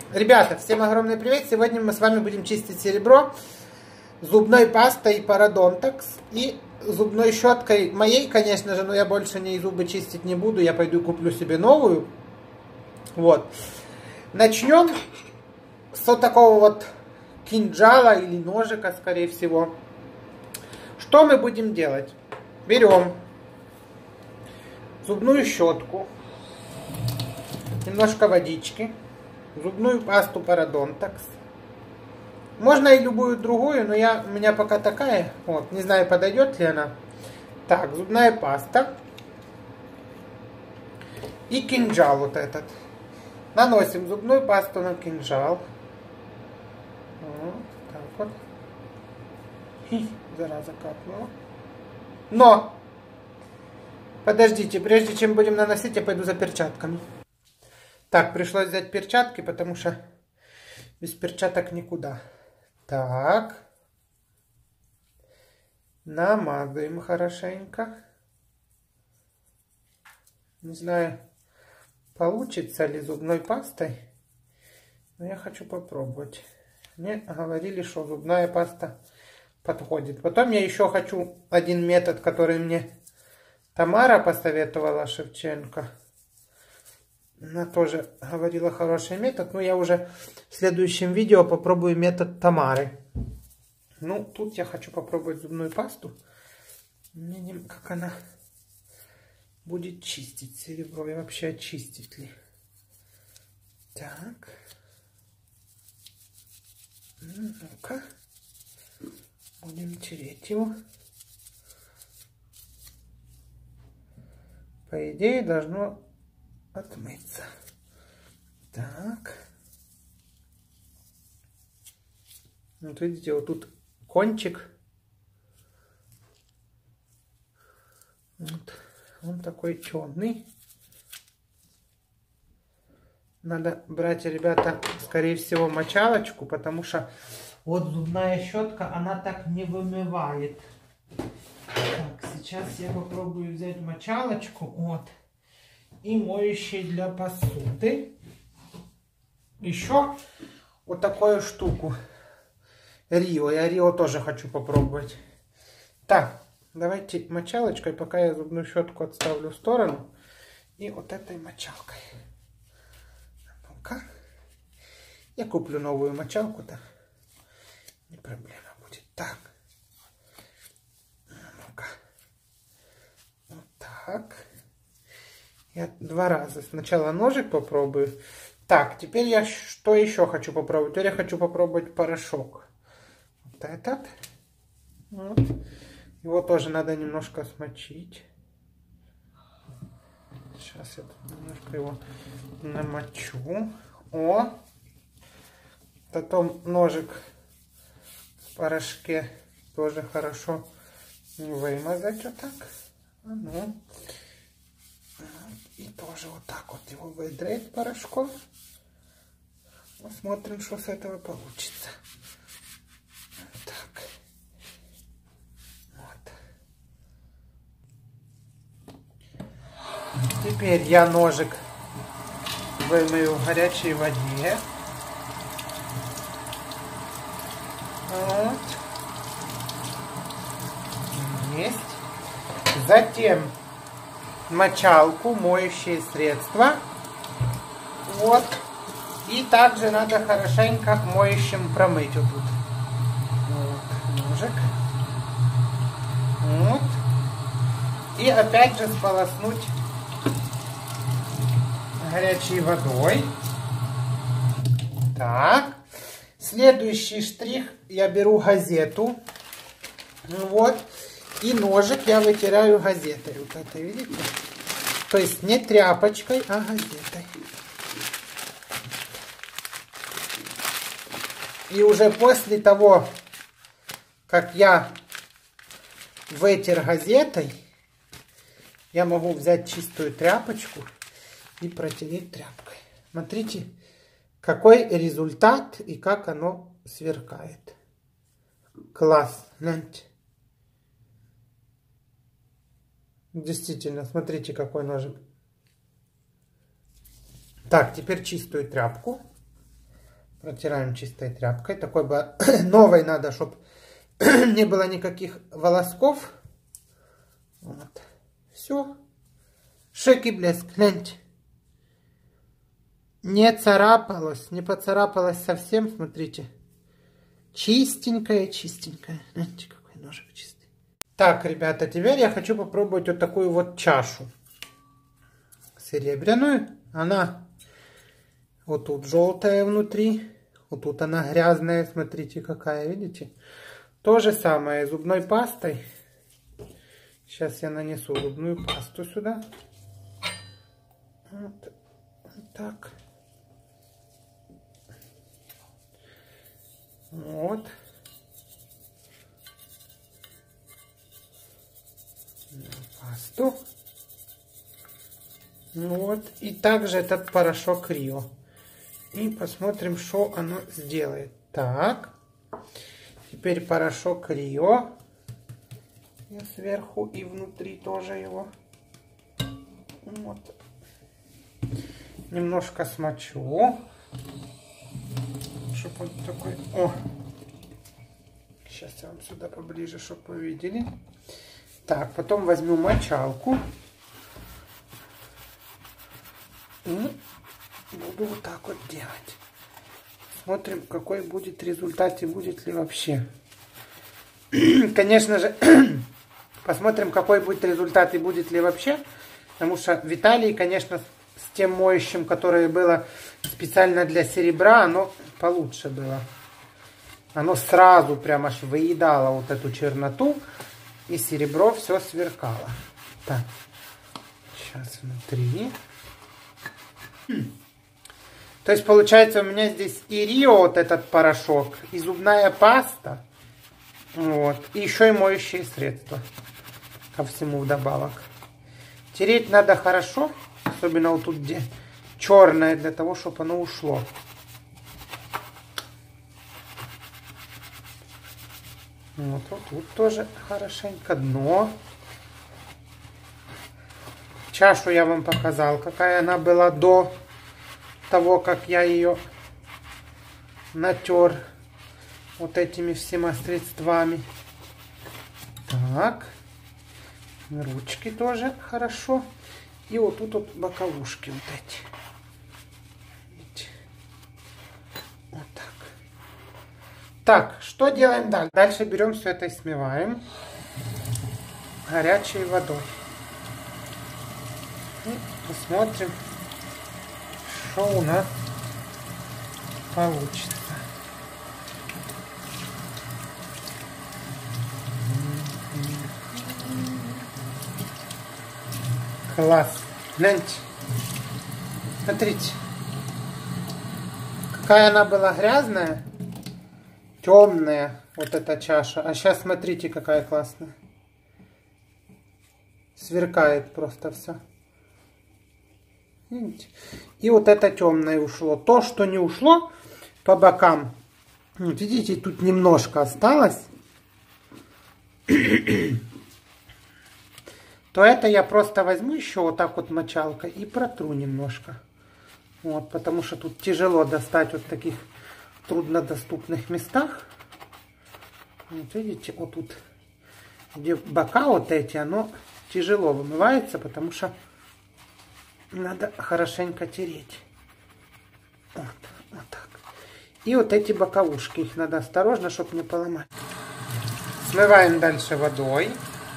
Ребята, всем огромный привет! Сегодня мы с вами будем чистить серебро зубной пастой Parodontax и зубной щеткой моей, конечно же, но я больше не зубы чистить не буду, я пойду куплю себе новую. Вот. Начнем с вот такого вот кинжала или ножика, скорее всего. Что мы будем делать? Берем зубную щетку, немножко водички, зубную пасту Parodontax. Можно и любую другую, но у меня пока такая. Вот, не знаю, подойдет ли она. Так, зубная паста. И кинжал вот этот. Наносим зубную пасту на кинжал. Вот, так вот. И, зараза, капнула. Но! Подождите, прежде чем будем наносить, я пойду за перчатками. Так, пришлось взять перчатки, потому что без перчаток никуда. Так. Намазываем хорошенько. Не знаю, получится ли зубной пастой, но я хочу попробовать. Мне говорили, что зубная паста подходит. Потом я еще хочу один метод, который мне Тамара посоветовала, Шевченко. Она тоже говорила хороший метод, но я уже в следующем видео попробую метод Тамары. Ну, тут я хочу попробовать зубную пасту. Как она будет чистить серебро и вообще очистить ли. Так. Ну-ка. Будем тереть его. По идее, должно отмыться. Так. Вот видите, вот тут кончик. Вот. Он такой темный. Надо брать, ребята, скорее всего, мочалочку, потому что вот зубная щетка, она так не вымывает. Так, сейчас я попробую взять мочалочку. Вот. И моющий для посуды. Еще вот такую штуку. Рио. Я Рио тоже хочу попробовать. Так, давайте мочалочкой, пока я зубную щетку отставлю в сторону. И вот этой мочалкой. Ну-ка. Я куплю новую мочалку-то. Не проблема будет. Так. Ну-ка. Вот так. Я два раза. Сначала ножик попробую. Так, теперь я что еще хочу попробовать? Теперь я хочу попробовать порошок. Вот этот. Вот. Его тоже надо немножко смочить. Сейчас я немножко его намочу. О! Потом ножик в порошке тоже хорошо вымазать вот так. Ну. И тоже вот так вот его выдрать порошком. Посмотрим, что с этого получится. Так. Вот. Теперь я ножик вымою в горячей воде. Вот. Есть. Затем мочалку, моющее средство. Вот. И также надо хорошенько моющим промыть вот тут. Вот, ножик. Вот. И опять же сполоснуть горячей водой. Так. Следующий штрих. Я беру газету. Вот. И ножик я вытираю газетой. Вот это, видите? То есть не тряпочкой, а газетой. И уже после того, как я вытер газетой, я могу взять чистую тряпочку и протереть тряпкой. Смотрите, какой результат и как оно сверкает. Класс, гляньте. Действительно, смотрите, какой ножик. Так, теперь чистую тряпку. Протираем чистой тряпкой. Такой бы новой надо, чтобы не было никаких волосков. Вот. Все. Шик и блеск. Гляньте. Не царапалось, не поцарапалось совсем. Смотрите. Чистенькая, чистенькая. Гляньте, какой ножик чистый. Так, ребята, теперь я хочу попробовать вот такую вот чашу. Серебряную. Она вот тут желтая внутри. Вот тут она грязная. Смотрите, какая, видите? То же самое зубной пастой. Сейчас я нанесу зубную пасту сюда. Вот так. Вот. Пасту. Вот. И также этот порошок Рио. И посмотрим, что оно сделает. Так. Теперь порошок Рио. Я сверху и внутри тоже его. Вот. Немножко смочу. Чтобы он такой... О! Сейчас я вам сюда поближе, чтобы вы видели. Так, потом возьму мочалку. И буду вот так вот делать. Смотрим, какой будет результат и будет ли вообще. Конечно же, посмотрим, какой будет результат и будет ли вообще. Потому что в Италии, конечно, с тем моющим, которое было специально для серебра, оно получше было. Оно сразу прям аж выедало вот эту черноту. И серебро все сверкало. Так, сейчас внутри. То есть получается у меня здесь и Рио, вот этот порошок, и зубная паста. Вот. И еще и моющие средства. Ко всему вдобавок. Тереть надо хорошо. Особенно вот тут, где черное, для того, чтобы оно ушло. Вот тут тоже хорошенько. Дно. Чашу я вам показал, какая она была до того, как я ее натер вот этими всеми средствами. Так. Ручки тоже хорошо. И вот тут вот боковушки вот эти. Видите? Вот так. Так, что делаем дальше? Дальше берем все это и смываем горячей водой. И посмотрим, что у нас получится. Класс. Гляньте. Смотрите. Какая она была грязная. Темная. Вот эта чаша. А сейчас смотрите, какая классная. Сверкает просто все. Видите? И вот это темное ушло. То, что не ушло по бокам. Вот видите, тут немножко осталось. То это я просто возьму еще вот так вот мочалкой и протру немножко. Вот, потому что тут тяжело достать вот в таких труднодоступных местах. Вот видите, вот тут, где бока вот эти, оно тяжело вымывается, потому что надо хорошенько тереть. Вот, вот так. И вот эти боковушки, их надо осторожно, чтобы не поломать. Смываем дальше водой.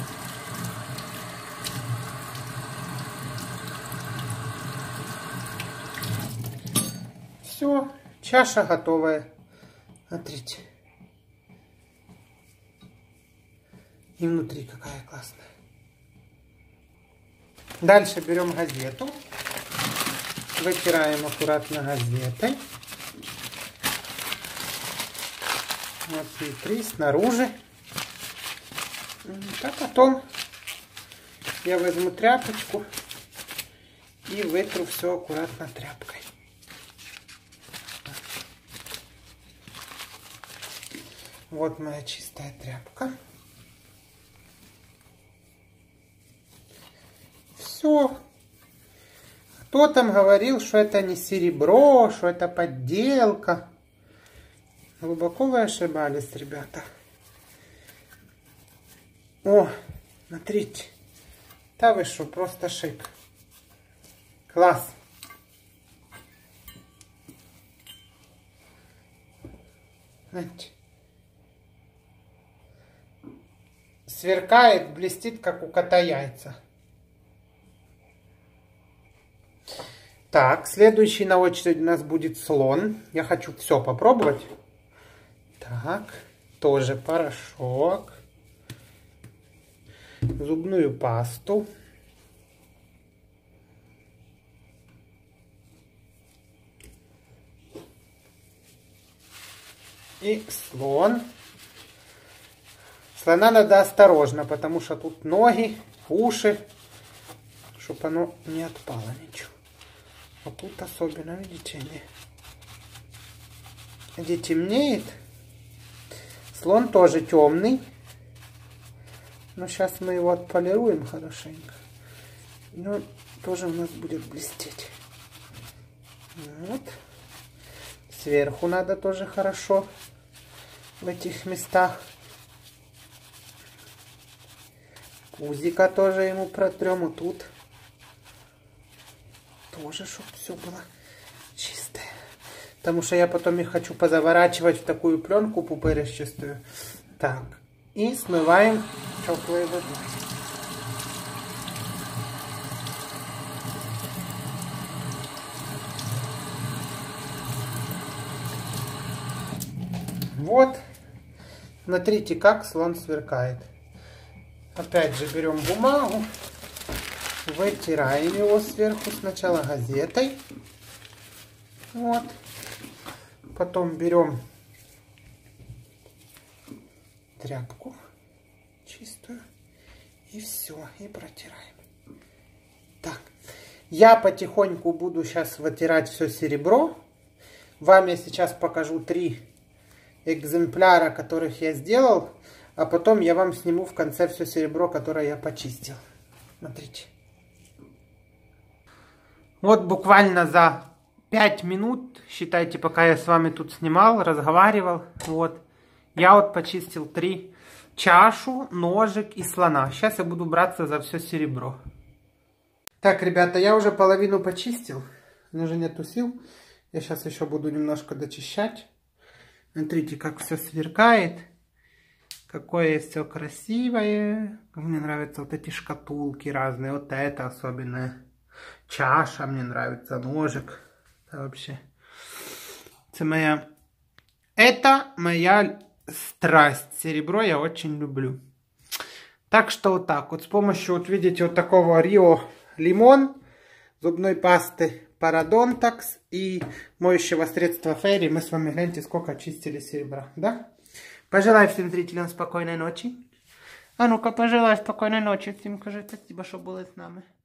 Все, чаша готовая. Смотрите. И внутри какая классная. Дальше берем газету. Вытираем аккуратно газетой. Вот внутри, снаружи. А потом я возьму тряпочку и вытру все аккуратно тряпкой. Вот моя чистая тряпка. Все. Кто там говорил, что это не серебро, что это подделка. Глубоко вы ошибались, ребята. О, смотрите. Да вы что, просто шик. Класс. Знаете, сверкает, блестит, как у кота яйца. Так, следующий на очередь у нас будет слон. Я хочу все попробовать. Так, тоже порошок. Зубную пасту. И слон. Слона надо осторожно, потому что тут ноги, уши, чтобы оно не отпало ничего. А тут особенно, видите, где темнеет. Слон тоже темный. Но сейчас мы его отполируем хорошенько. Но тоже у нас будет блестеть. Вот. Сверху надо тоже хорошо в этих местах. Пузика тоже ему протрем. И тут тоже, чтобы все было чистое. Потому что я потом их хочу позаворачивать в такую пленку пупырчатую. Так. И смываем теплой водой. Вот. Смотрите, как слон сверкает. Опять же берем бумагу. Вытираем его сверху сначала газетой. Вот. Потом берем тряпку чистую. И все. И протираем. Так. Я потихоньку буду сейчас вытирать все серебро. Вам я сейчас покажу 3 экземпляра, которых я сделал. А потом я вам сниму в конце все серебро, которое я почистил. Смотрите. Вот буквально за 5 минут, считайте, пока я с вами тут снимал, разговаривал, вот, я вот почистил 3 чашу, ножик и слона. Сейчас я буду браться за все серебро. Так, ребята, я уже половину почистил, мне уже нету сил. Я сейчас еще буду немножко дочищать. Смотрите, как все сверкает, какое все красивое. Мне нравятся вот эти шкатулки разные, вот это особенное. Чаша мне нравится, ножик. Это вообще. Это моя страсть. Серебро я очень люблю. Так что вот так. Вот с помощью, вот видите, вот такого Рио Лимон, зубной пасты Парадонтакс и моющего средства Фейри мы с вами, гляньте, сколько очистили серебра. Да? Пожелаю всем зрителям спокойной ночи. А ну-ка, пожелай спокойной ночи всем. Скажи спасибо, что были с нами.